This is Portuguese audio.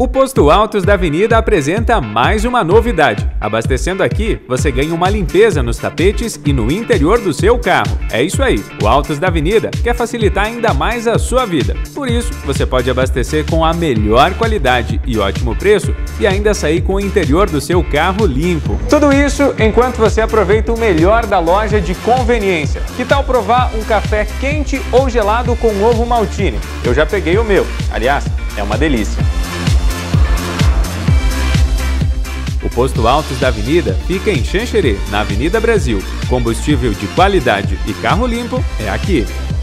O Posto Autos da Avenida apresenta mais uma novidade. Abastecendo aqui, você ganha uma limpeza nos tapetes e no interior do seu carro. É isso aí, o Autos da Avenida quer facilitar ainda mais a sua vida. Por isso, você pode abastecer com a melhor qualidade e ótimo preço e ainda sair com o interior do seu carro limpo. Tudo isso enquanto você aproveita o melhor da loja de conveniência. Que tal provar um café quente ou gelado com ovo maltine? Eu já peguei o meu. Aliás, é uma delícia. O Posto Autos da Avenida fica em Xanxerê, na Avenida Brasil. Combustível de qualidade e carro limpo é aqui.